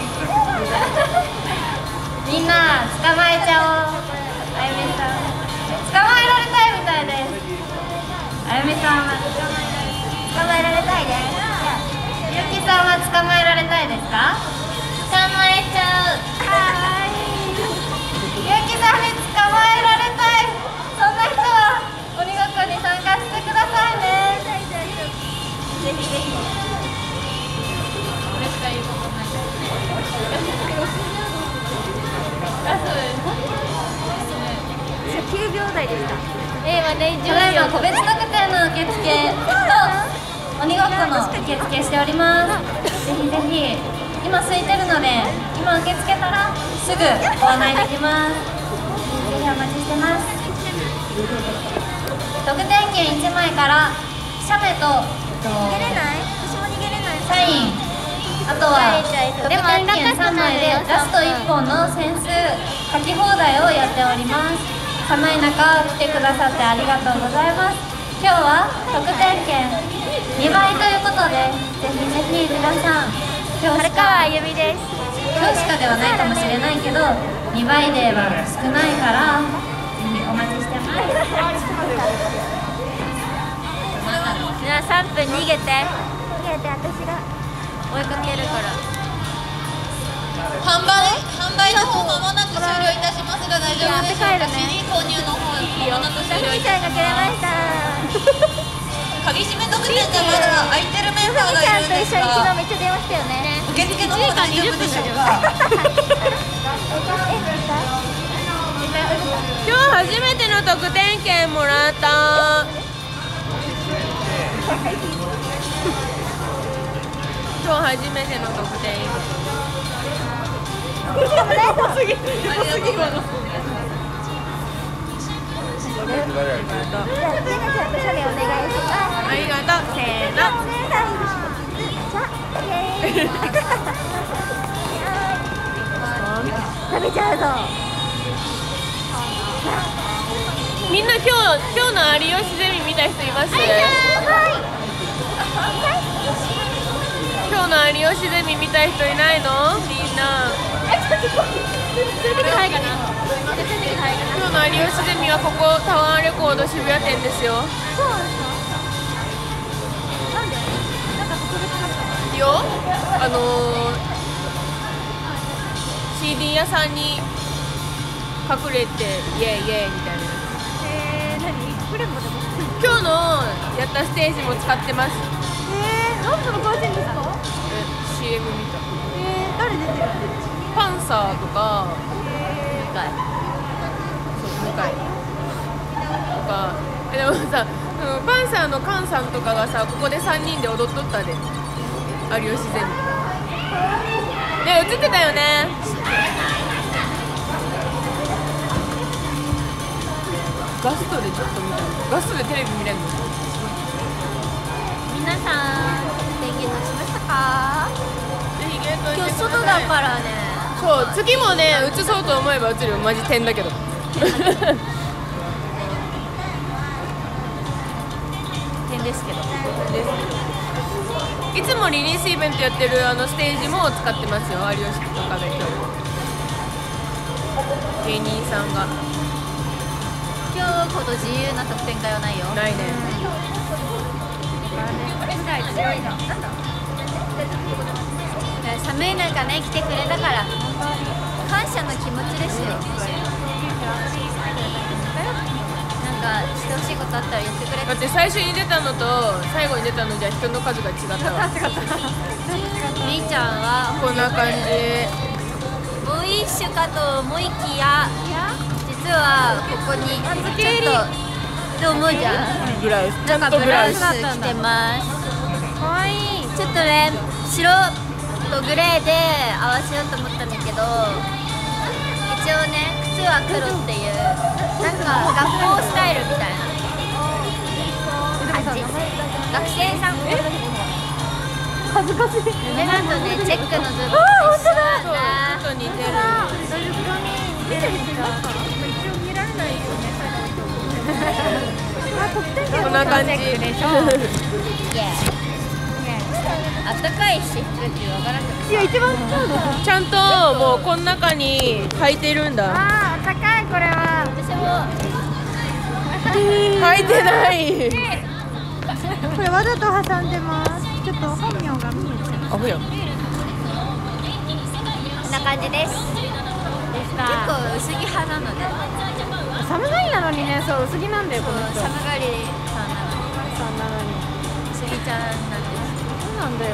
[SPEAKER 4] みんな捕まえちゃおう。あゆみさん捕まえられたいみたいです。あゆみさんは捕まえられたいです。ゆきさんは捕まえられたいですか？捕まえちゃう。はい。ゆきさんに捕まえられたい。そんな人は鬼ごっこに参加してくださいね。ぜひぜひ。これしか言うことない。
[SPEAKER 1] きゅうびょう台でした。えー、まね、
[SPEAKER 4] ただいま個別特典の受付と鬼ごっこの受付しております。ぜひぜひ今空いてるので今受け付けたらすぐご案内できます。ぜひお待ちしてます。特典券いちまいから写メと
[SPEAKER 1] 逃げれない？私も逃げれない。
[SPEAKER 4] サイン、あとは特典券さんまいでラストいっぽんの点数書き放題をやっております。寒い中来てくださってありがとうございます。今日は特典券にばいということで、ぜひぜひ皆さん今日しか
[SPEAKER 1] あゆみです。
[SPEAKER 4] 今日しかではないかもしれないけどにばいでは少ないからぜひお待ちしてます。
[SPEAKER 1] じゃあさんぷん逃げて逃げて、私が追いかけるから。
[SPEAKER 4] 販売販売の方まもなく終了いたしますが大丈夫でしょうか。 シーディー 購入の方まもなく終了いたします。
[SPEAKER 1] が切れました。
[SPEAKER 4] 鍵閉め特典がまだ空いてる面増みちゃんと一緒に昨日めっちゃ電話したよね。
[SPEAKER 7] 受付の方大丈夫でしょうか。
[SPEAKER 8] 今日初めての特典券もらった。今日初めての特典。ありがとう。せーの。
[SPEAKER 4] 食べちゃうぞ。
[SPEAKER 8] みんな今日今日の有吉ゼミ見た人います？今日の有吉ゼミ見た人いないの？みんな。今日の有吉ゼミはここタワーレコード渋谷店ですよ。いいよ。あのー、シーディー 屋さんに隠れてイエイイエイみたいな。
[SPEAKER 6] えー、何クレンボでも
[SPEAKER 8] 今日のやったステージも使ってます。
[SPEAKER 6] えー、なんその詳しいんですか？
[SPEAKER 8] え シーエム 見た。
[SPEAKER 6] えー、誰出てる？
[SPEAKER 8] パンサーとか、
[SPEAKER 6] え
[SPEAKER 8] 向井そう向井とか。えでもさ、うん、パンサーのカンさんとかがさここでさんにんで踊っとったで、有吉ゼミね、映ってたよね。ガストでちょっと見たの。ガストでテレビ見れるの？
[SPEAKER 4] 皆さん電源出しましたか？今日外だからね。
[SPEAKER 8] そう、次もね映そうと思えば映るよ。マジ点だけど
[SPEAKER 4] 点ですけど。
[SPEAKER 8] いつもリリースイベントやってるあのステージも使ってますよ、有吉とかで今日芸人さんが。
[SPEAKER 4] 今日ほど自由な特典会はないよ。
[SPEAKER 8] ないね。
[SPEAKER 4] 強いな。寒い中ね来てくれたから感謝の気持ちですよ。なんかしてほしいことあったら言ってくれ。
[SPEAKER 8] だって最初に出たのと最後に出たのじゃ人の数が違ったわ。
[SPEAKER 4] みーちゃんは
[SPEAKER 8] こんな感じ。
[SPEAKER 4] ボイッシュかと思いきや実はここにちょっとって思うじゃん。
[SPEAKER 8] ブラウスちゃん
[SPEAKER 4] なん
[SPEAKER 8] とブラウス
[SPEAKER 4] かブラウス着てます。
[SPEAKER 6] かわいい。
[SPEAKER 4] ちょっとね白とグレーで合わせようと思ったんだけど、一応ね靴は黒っていうなんか学校スタイルみたいな感じ。学生さん
[SPEAKER 6] 恥ずかしい。
[SPEAKER 4] でなんとねチェックのズボンと一緒
[SPEAKER 8] そう
[SPEAKER 4] だ
[SPEAKER 8] ちょっと似てる。
[SPEAKER 6] 見てる人いますか？一応見られないよね。あ、特典券
[SPEAKER 8] こんな感じ。
[SPEAKER 4] あったかいし空気わからなくて。
[SPEAKER 6] いや一番そうだ。
[SPEAKER 8] ちゃんともうこの中に入ってるんだ。
[SPEAKER 6] あー、高いこれは。
[SPEAKER 4] 私も
[SPEAKER 8] 入ってない。
[SPEAKER 6] これわざと挟んでます。ちょっと本名が見えちゃう。
[SPEAKER 8] アホや。
[SPEAKER 4] こんな感じです。結構薄着派なので。
[SPEAKER 6] 寒がりなのにね、そう薄着なんだよこの人。
[SPEAKER 4] 寒がりさんなのに。
[SPEAKER 6] さんなのに。
[SPEAKER 4] 薄着ちゃんなんです。
[SPEAKER 6] そうなんだよ。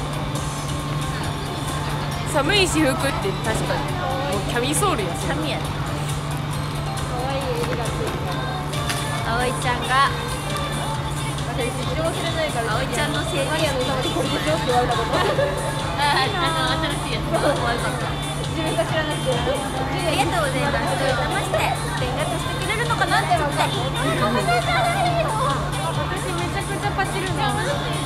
[SPEAKER 8] 寒い私服って確かにもうキャミソールや。
[SPEAKER 4] 寒いやね。
[SPEAKER 6] 可愛い襟がついてる。
[SPEAKER 4] 葵ちゃんが
[SPEAKER 6] 私一応知らないから。
[SPEAKER 4] 葵ちゃんの成績
[SPEAKER 6] マリアのためにこれでしょって言われたこと。
[SPEAKER 4] ああの新しいやつ可愛かった。
[SPEAKER 6] 自分が知らなくて。
[SPEAKER 4] ありがとうございます。騙して電話としてくれるのかなって思って。ごめんなさいよ。
[SPEAKER 6] 私めちゃくちゃパチるの。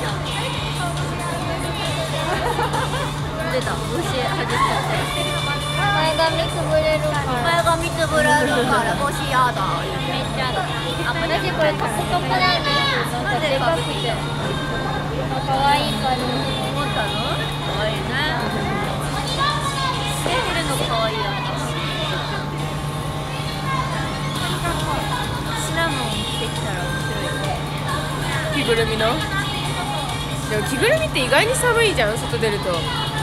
[SPEAKER 4] 出た。虫外しちゃって。前髪つぶれるから。前髪つぶれるから虫やだ。めっちゃだ。あ、私これカップトップだね。なんでかぶって。可愛いから。思ったの？可愛いね。セールの可愛いよ。シナモン着てきたら面白いね。
[SPEAKER 8] 着ぐるみの。でも着ぐるみって意外に寒いじゃん、外出ると。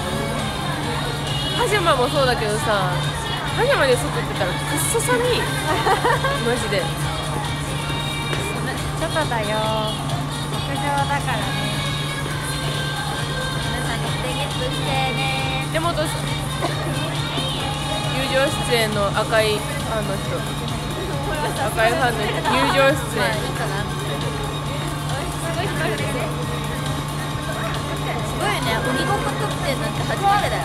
[SPEAKER 8] パジャマもそうだけどさ、パジャマで外出たらくっそ寒いマジで。
[SPEAKER 6] 外だよ。屋上だからね。
[SPEAKER 7] してね。
[SPEAKER 8] でもと友情出演の赤いファンの人、赤いファンの人、友情出演。
[SPEAKER 7] すごい人いるね。すごいよね。鬼ごっこ特典なんて初めてだよ。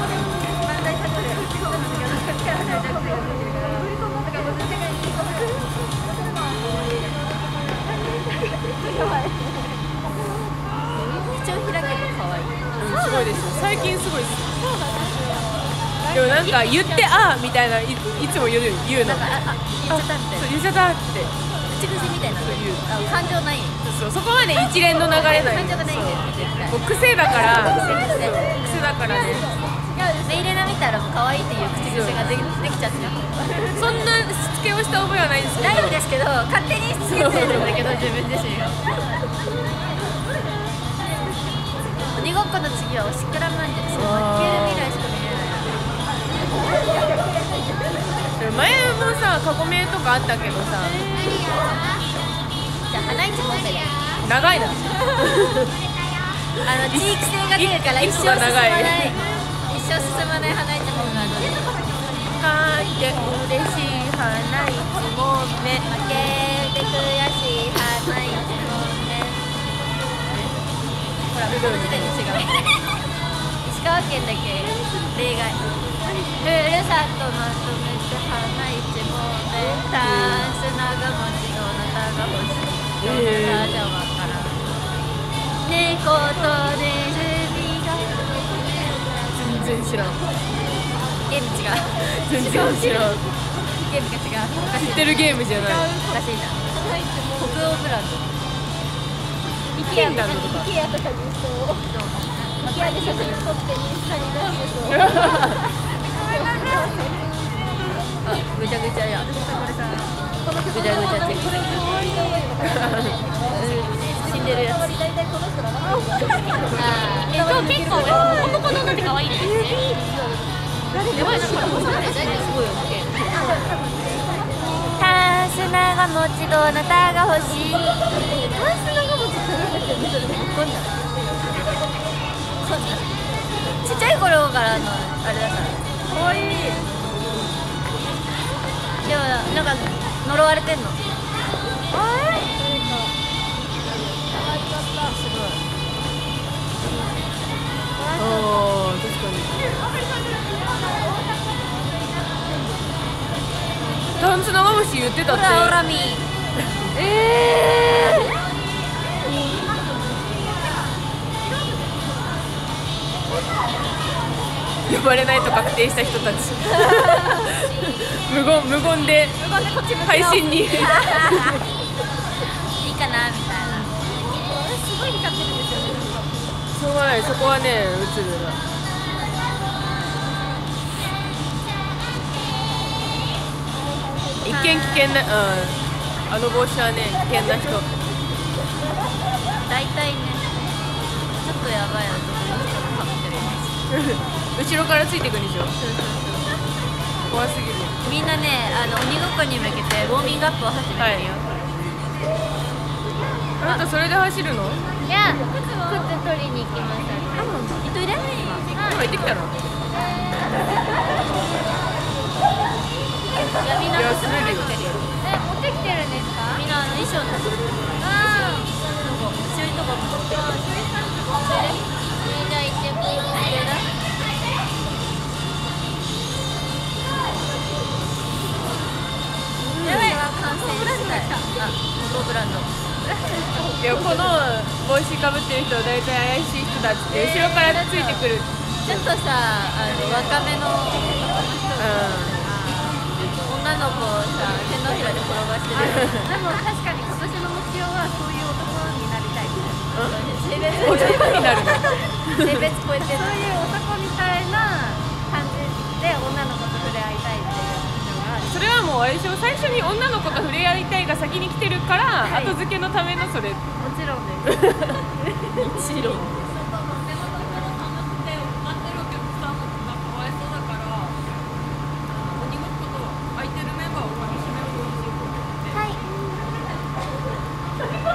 [SPEAKER 7] 口を開けば可愛い。
[SPEAKER 8] うん、すごいですよ。最近すごいです。でもなんか言ってあーみたいない、いつも言う言うの。
[SPEAKER 7] なんかああ言っちゃったみたいな。
[SPEAKER 8] そう言っちゃったって
[SPEAKER 7] 口癖みたいな。
[SPEAKER 8] そう言う。
[SPEAKER 7] あ感情ない。
[SPEAKER 8] そうそこまで一連の流れない。
[SPEAKER 7] 感情がないんだよね絶対。
[SPEAKER 8] もう癖だから
[SPEAKER 7] 癖癖
[SPEAKER 8] 癖だからね。
[SPEAKER 7] メイレナ見たらもう可愛いっていう口癖がでできちゃってる。
[SPEAKER 8] そんなしつけをした覚えはないんですけど。
[SPEAKER 7] ないんですけど勝手にしつけてるんだけど自分自身が。鬼ごっこの次はおしくらまんじゅう。そう真っ球未来しか見れない。
[SPEAKER 8] 前もさ過去名とかあったけどさ。
[SPEAKER 7] じゃあ花市もんでね。
[SPEAKER 8] 長いな。
[SPEAKER 7] あの地域性が出るから一生進まない。一生進まない花市もんがある。
[SPEAKER 8] かって嬉しい花市もんめ。
[SPEAKER 7] 負けて悔しい花市もんね。ほらこの時点で違う。石川県だけ例外。ふるさとまとめて花市もんめ。タンス長持ちどなたが欲しい。どなたじゃわからん。猫とネズミが。
[SPEAKER 8] 全然知らん。
[SPEAKER 7] ゲーム違う。
[SPEAKER 8] 全然知らん。
[SPEAKER 7] ゲームが違う。
[SPEAKER 8] 知ってるゲームじゃない。
[SPEAKER 7] おかしいな。北欧ブランド。
[SPEAKER 8] イケアとか。
[SPEAKER 7] イケアとかにそう。イケアで写真撮ってインスタに出してそう。あ、ぐちゃぐちゃや。ぐちゃぐちゃって。死んでるやつ。ああ、え、そう結構男の女って可愛いですね。やばいなこれ。すごいよね。タンス長持ちどなたが欲しい。タンス長持ちってなんだっけ。こんな。ちっちゃい頃からのあれだから。可愛い。でもなんか呪われてんの。あえ？すごい。
[SPEAKER 8] ああ、確かに。タンス長星言ってたって。
[SPEAKER 7] ほらほらみ。ええ
[SPEAKER 8] ー。呼ばれないと確定した人たち。無言無言で配信に。いいか
[SPEAKER 7] なみたいな。すごい光ってるんですよね。
[SPEAKER 8] しょうがない、そこはね、映るな。一見危険な、うん、あの帽子はね、危険な人。
[SPEAKER 7] 大体ね、ちょっとやばい男の人がかぶってるイメージ。
[SPEAKER 8] 後ろからついてくるでしょ。怖すぎる。
[SPEAKER 7] みんなね、あの鬼ごっこに向けてウォーミングアップを始めてるよ。
[SPEAKER 8] はい、あなたそれで走るの？
[SPEAKER 7] いや、靴取りに行きました。行っといで。今
[SPEAKER 8] 行ってきたの？
[SPEAKER 7] いや、みんな
[SPEAKER 8] 滑るよ。
[SPEAKER 7] え、持ってきてるんですか？みんなあの衣装の。ああ。後ろにとかも。じゃあ行ってこい。やばい。完成したい。あ、元ブランド。
[SPEAKER 8] いや、この帽子かぶってる人は大体怪しい人だって後ろからついてくる。
[SPEAKER 7] ちょっとさ、あの若めの男の人、うん、女の子をさ、手のひらで転がしてる。でも確かに今年の目標はそういう男になりたいみたいな。性別
[SPEAKER 8] 男になるの。
[SPEAKER 7] 性別超えてる。
[SPEAKER 6] そういう男みたいな感じで女の子と触れ合いたいっていうのがある。
[SPEAKER 8] それはもうあれでしょ、最初に女の子と触れ合いたいが先に来てるから、はい、後付けのためのそれ。
[SPEAKER 6] もちろんです。
[SPEAKER 7] もちろん。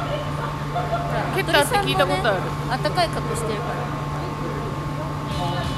[SPEAKER 8] ケッターって聞いたことある。
[SPEAKER 7] あったかい格好してるから。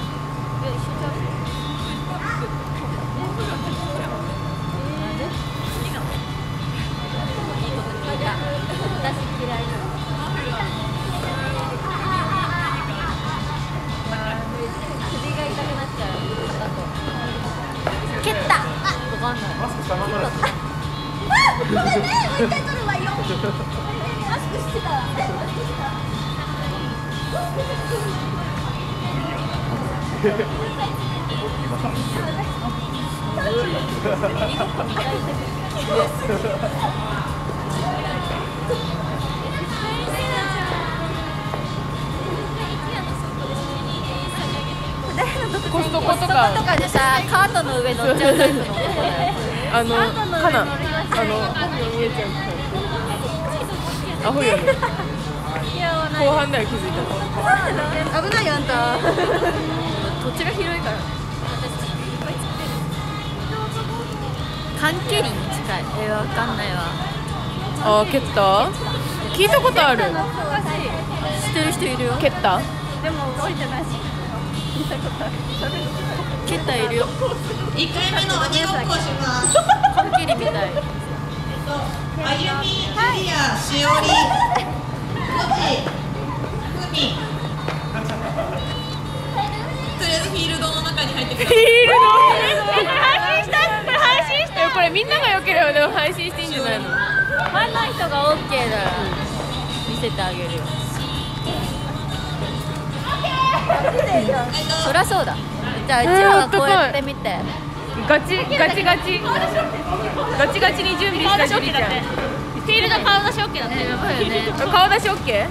[SPEAKER 8] コストコとか
[SPEAKER 6] とかでさ、カートの上乗っちゃうタイプの男だよ。
[SPEAKER 8] あのかなあの見えちゃうアホよね。後半だよ気づいたの。
[SPEAKER 6] 危ないよあんた。土地が広いから。関係に近い。え、わかんないわ。
[SPEAKER 8] あー、蹴った？聞いたことある。
[SPEAKER 6] 知ってる人いるよ。
[SPEAKER 8] 蹴った？
[SPEAKER 6] でも覚えてないし。聞いたことある。蹴ったいるよ。
[SPEAKER 3] いっかいめの鬼ごっこします。
[SPEAKER 6] 関係にみたい。
[SPEAKER 3] あゆみ、ジュリア、しおり、もち、ふみ。とりあえずフィールドの中に入ってください。
[SPEAKER 8] フィールド？
[SPEAKER 6] 配信した？これ配信した？
[SPEAKER 8] え、これみんなが良ければでも配信していいんじゃないの？
[SPEAKER 6] ファンの人が オーケー なら見せてあげるよ。そりゃそうだ。じゃあうちらはこうやって見て。
[SPEAKER 8] ガチガチガチガチガチに準備したジュリちゃん。
[SPEAKER 6] フィールド顔出し オーケー だって。やばいよね。
[SPEAKER 8] 顔出し オーケー？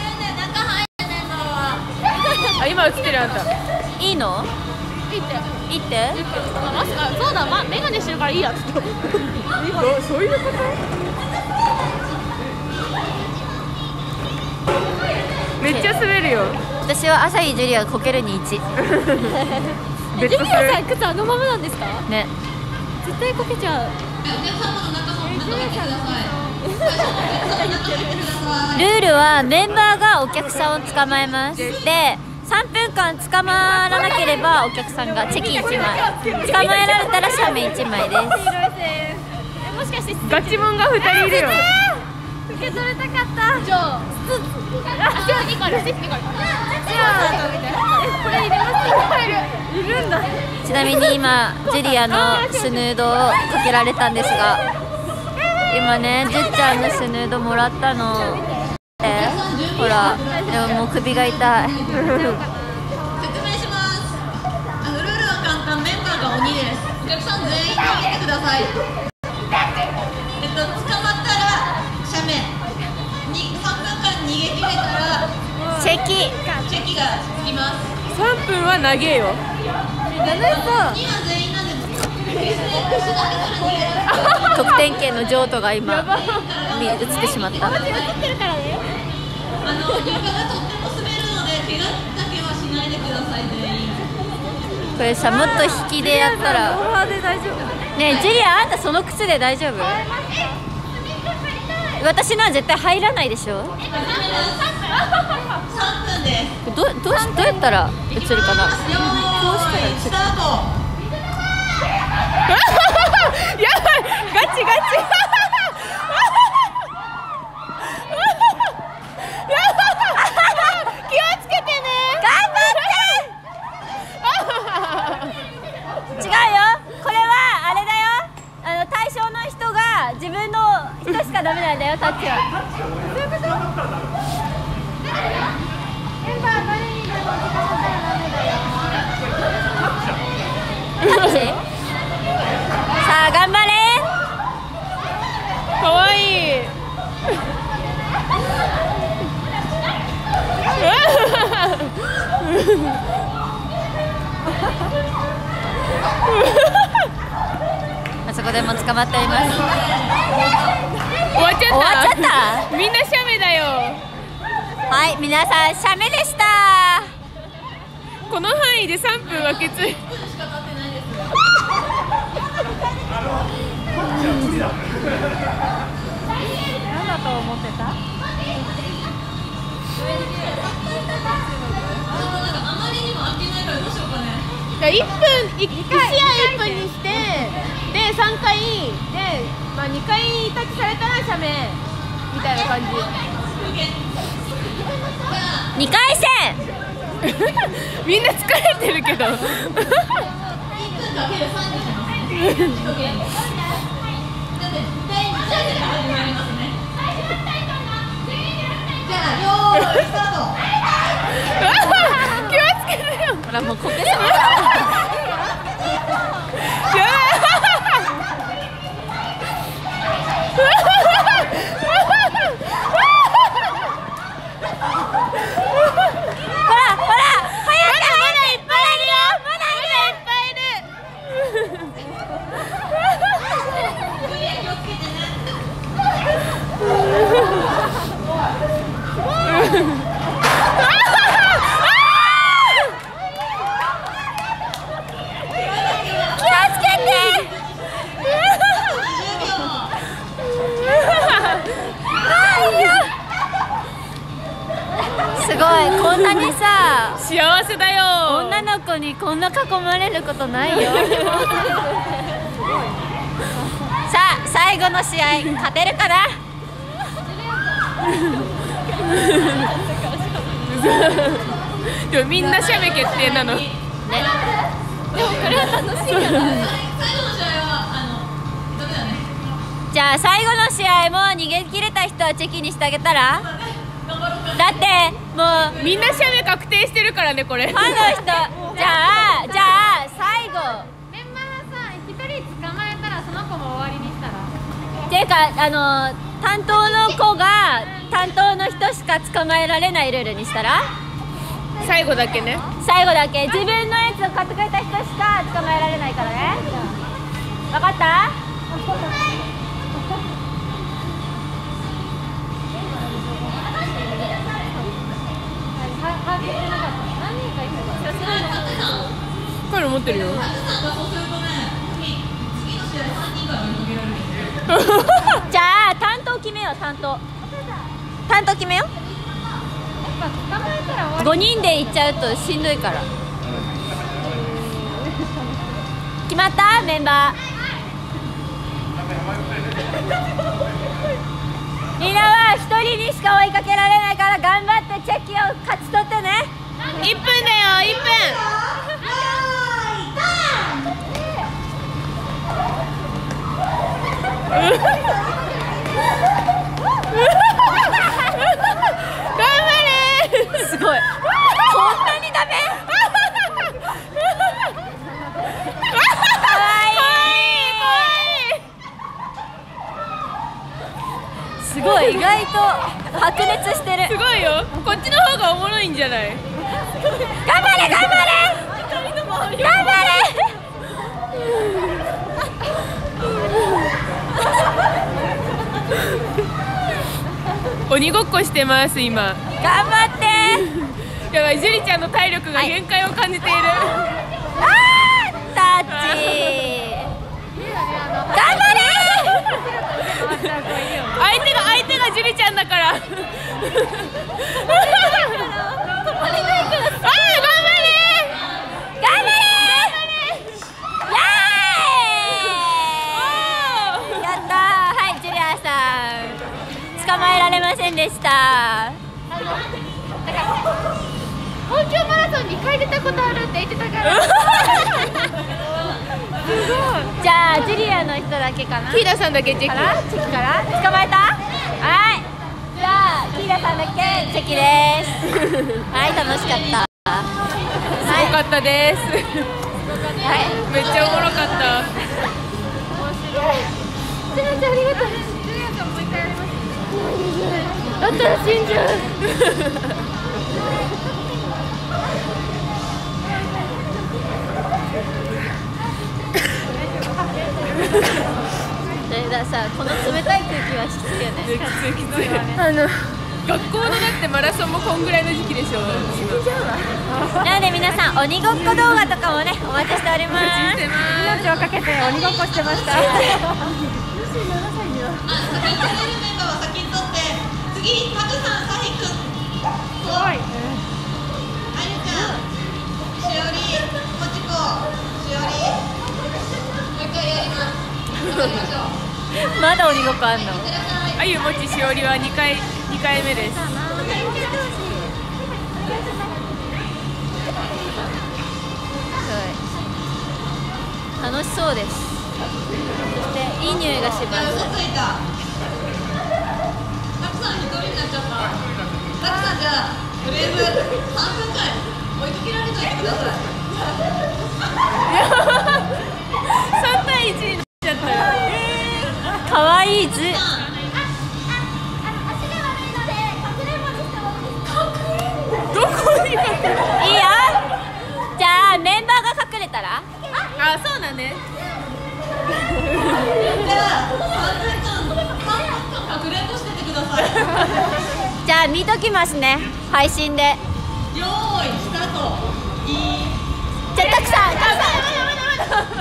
[SPEAKER 8] あ、今映ってるあんた。
[SPEAKER 6] いいの？いいって。いいって？マスク、そうだ、ま、メガネしてるからいいやつって。
[SPEAKER 8] どそういうこと？めっちゃ滑るよ。
[SPEAKER 6] 私は朝日ジュリアこけるにいち。
[SPEAKER 8] ジュリアさん
[SPEAKER 6] 靴あのままなんですか？ね。絶対こけちゃう。ルールはメンバーがお客さんを捕まえます。で、さんぷんかん捕まらなければお客さんがチェキいちまい、捕まえられたら写メいちまいです。もしかして
[SPEAKER 8] ガチモンがふたりいるよ。
[SPEAKER 6] 受け取れたかった。じゃあ、スツッあ、じゃあ、いいから、じゃあ、これ入れます。いるんだ。ちなみに今、ジュリアのスヌードをかけられたんですが、今ね、ジュッちゃんのスヌードもらったの。えほら、でももう首が痛い。
[SPEAKER 3] 説明します。あのルールは簡単、メンバーが鬼です。お客さん全員逃げてください。えっと、捕まったら写メ、にさんぷんかん逃げ切れたら
[SPEAKER 6] チェキ。
[SPEAKER 3] チェキがつきます。
[SPEAKER 8] さんぷんは長えよ。
[SPEAKER 6] 楽しそう。
[SPEAKER 3] には全員なんで
[SPEAKER 6] 得点圏の譲渡が今に映ってしまった。
[SPEAKER 3] あの床がとっても滑るので怪我だけはしないでください全員。
[SPEAKER 6] これさ、もっと引きでやったらねえ、ジュリア、あんたその靴で大丈夫？私のは絶対入らないでしょ。
[SPEAKER 3] さんぷんです。
[SPEAKER 6] どどうしどうやったら映るかな。
[SPEAKER 3] よーいスタート。
[SPEAKER 8] やばい、ガチガチ。気をつけてね。
[SPEAKER 6] 頑張って。違うよ。これはあれだよ。あの対象の人が自分の人しかダメなんだよ。タッチは。そういうこと？メンバー誰にでも時間がダメだよ。タッチ？さあ頑張れ。
[SPEAKER 8] かわいい。
[SPEAKER 6] あそこでも捕まっております。
[SPEAKER 8] 終わっちゃった。
[SPEAKER 6] 終わっちゃった。
[SPEAKER 8] みんな写メだよ。
[SPEAKER 6] はい、皆さん写メでした。
[SPEAKER 8] この範囲でさんぷんはきつい。
[SPEAKER 6] 何だと思ってた？
[SPEAKER 8] いっぷん、いち試合いっぷんにして、でさんかいで、まあ、にかいタッチされたら写メみたいな感じ。
[SPEAKER 6] にかいせん
[SPEAKER 8] みんな疲れてるけど。 気をつけてよ。
[SPEAKER 1] ほらもうこけそうだ。すごい、こんなにさ、
[SPEAKER 8] 幸せだよ。
[SPEAKER 1] 女の子にこんな囲まれることないよ。さあ、最後の試合勝てるかな。
[SPEAKER 8] でもみんな写メ決定なの。ね。
[SPEAKER 1] でもこれは楽しいよね。じゃあ最後の試合も逃げ切れた人はチェキにしてあげたら。だってもう
[SPEAKER 8] みんな写メ確定してるからね、これ。
[SPEAKER 1] ファンの人、じゃあじゃあ最後
[SPEAKER 6] メンバーさん一人捕まえたらその子も終わりにしたら。
[SPEAKER 1] っていうか、あの担当の子が担当の人しか捕まえられないルールにしたら。
[SPEAKER 8] 最後だけね。
[SPEAKER 1] 最後だけ自分のやつを買ってくれた人しか捕まえられないからね。分かった？
[SPEAKER 8] カイロ持ってるよ。
[SPEAKER 1] じゃあ担当決めよう。担当担当決めよう。ごにんで行っちゃうとしんどいから。決まった？メンバーみんなはひとりにしか追いかけられないから頑張ってチェキを勝ち取ってね。
[SPEAKER 8] いっぷんだよ、いっぷん。頑張れ。
[SPEAKER 1] すごい。こんなにダメ？かわいい。すごい、意外と白熱してる。
[SPEAKER 8] すごいよ。こっちの方がおもろいんじゃない？
[SPEAKER 1] 頑張れ頑張れ頑張れ。
[SPEAKER 8] 鬼ごっこしてます今。
[SPEAKER 1] 頑張って。
[SPEAKER 8] やばい、ジュリちゃんの体力が限界を感じている。
[SPEAKER 1] あー、タッチ。頑張れ。
[SPEAKER 8] 相手が相手がジュリちゃんだから。あー、頑張れ。
[SPEAKER 1] 捕まえられませんでした。
[SPEAKER 6] 東京マラソンに帰れたことあるって言ってたから。すごい。
[SPEAKER 1] じゃあジュリアの人だけかな。
[SPEAKER 8] キーダさんだけチェキ
[SPEAKER 1] からチェキから捕まえた。はい。じゃあキーダさんだけチェキです。はい、楽しかった。
[SPEAKER 8] すごかったです。はい、めっちゃおもろかった。
[SPEAKER 6] 面白い。ジュリアちゃんありがとう。ジュリアちゃんもう一回やります。だったら死んじゃう。
[SPEAKER 1] ださ、この冷たい空気はきついよね。
[SPEAKER 8] きついきつい。あの学校のだってマラソンもこんぐらいの時期でしょ。死んじゃうわ。
[SPEAKER 1] なので皆さん鬼ごっこ動画とかもねお待ちしております。
[SPEAKER 6] 命をかけて鬼ごっこしてました。
[SPEAKER 3] 次、タクさん、サヒくん。す
[SPEAKER 6] ごい。
[SPEAKER 3] あゆちゃん、しおり、もちこ、しおり。もう一回やります。頑張りましょう。
[SPEAKER 1] まだ鬼ごっこあんの？
[SPEAKER 8] あゆもちしおりは二回二回目です。
[SPEAKER 1] 楽しそうです。そしていい匂いがします。
[SPEAKER 3] タクさん一人になっちゃった。タクさんじゃじゃあとりあえずさんぷんかん追いかけられといてください。
[SPEAKER 8] さんたいいちになっちゃったよ。
[SPEAKER 1] かわいい図。
[SPEAKER 8] どこに隠れる？
[SPEAKER 1] いいよ。じゃあメンバーが隠れたら？
[SPEAKER 8] あ、そうだね。
[SPEAKER 3] じゃあさんぷんかんかくれんぼしててください。
[SPEAKER 1] じゃあ見ときますね、配信で。
[SPEAKER 3] よーいスタート。いい
[SPEAKER 1] じゃあたくさんたくさん
[SPEAKER 3] さんじゅうびょう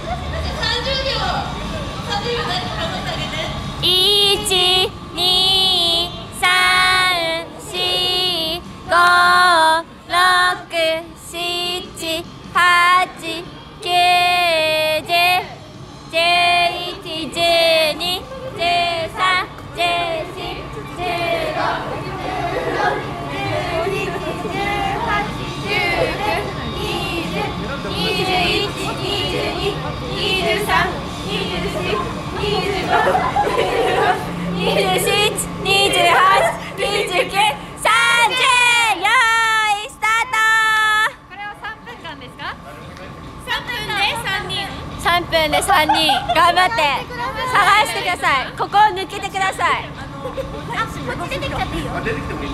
[SPEAKER 3] さんじゅうびょう何か数えてあげて。
[SPEAKER 1] いち、に、さん、し、ご、ろく、しち、はち、きゅう、じゅう、じゅういち、じゅうに、じゅうさん、じゅうよん、じゅうご、じゅうろく、じゅうなな、じゅうはち、じゅうきゅう、にじゅう、にじゅういち、にじゅうに、にじゅうさん、にじゅうよん、にじゅうご、にじゅうろく、にじゅうなな、にじゅうはち、にじゅうきゅう、さんじゅう。よーいスタート。
[SPEAKER 6] これはさんぷんかんですか？
[SPEAKER 8] さんぷんでさんにん。
[SPEAKER 1] さんぷんでさんにん頑張って探してください。ここを抜けてください。
[SPEAKER 4] こっち出てきちゃっていいよ。
[SPEAKER 9] あ、出てきてもいい。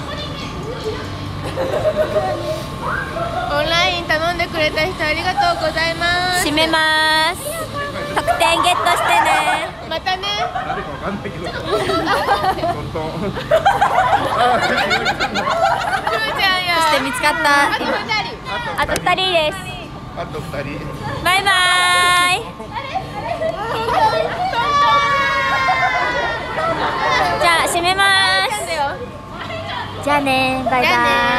[SPEAKER 8] オンライン頼んでくれた人ありがとうございます。
[SPEAKER 1] 閉めます。得点ゲットしてね。
[SPEAKER 8] またね。
[SPEAKER 9] 誰かわかんないけど。本当。
[SPEAKER 8] ふーちゃんや。
[SPEAKER 1] そして見つかった。
[SPEAKER 8] あとふたり。
[SPEAKER 1] あとふたりです。
[SPEAKER 9] あと二人。
[SPEAKER 1] バイバーイ。じゃあ閉めます。じゃあね、バイバーイ。